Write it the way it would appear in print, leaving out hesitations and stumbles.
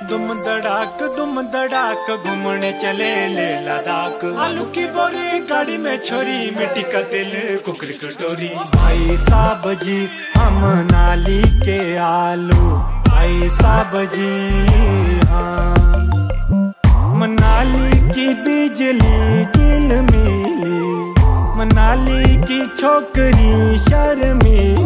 दुम दड़ाक घूमने चले ले लद्दाख। आलू की बोरी गाड़ी में छोरी, मिट्टी का तेल कुकरी कटोरी। भाई साहब जी हम नाली के आलू, भाई साहब जी हाँ। मनाली की बिजली झिलमिली, मनाली की छोकरी शर्मीली।